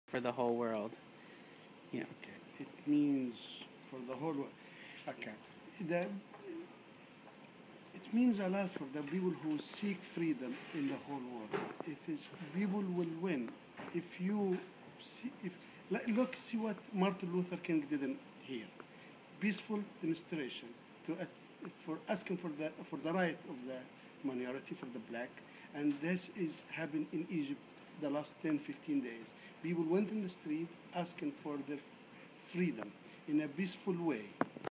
for the whole world. You know. Okay, it means for the whole world. Okay, the, it means a lot for the people who seek freedom in the whole world. It is people will win if you see if look see what Martin Luther King did in here, peaceful demonstration to for asking for the right of the minority for the black, and this is happened in Egypt the last 10, 15 days. People went in the street asking for their freedom in a peaceful way.